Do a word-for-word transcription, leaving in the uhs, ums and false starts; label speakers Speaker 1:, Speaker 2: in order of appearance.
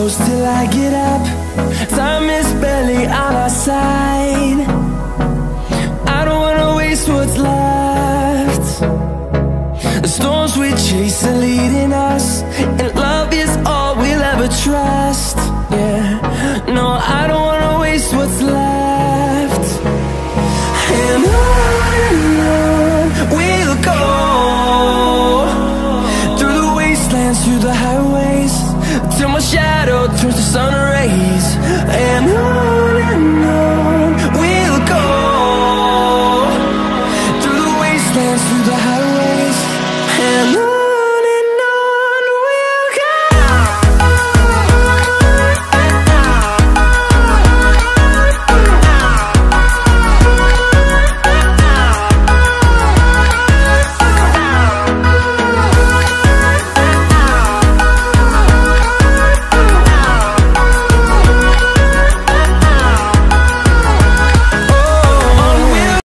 Speaker 1: close till I get up. Time is barely on our side. I don't wanna waste what's left. The storms we chase are leading us, and love is all we'll ever trust. Yeah, no, I don't wanna waste what's left. And on and on we'll go, through the wastelands, through the highways, till my shadow turns to sun rays. And on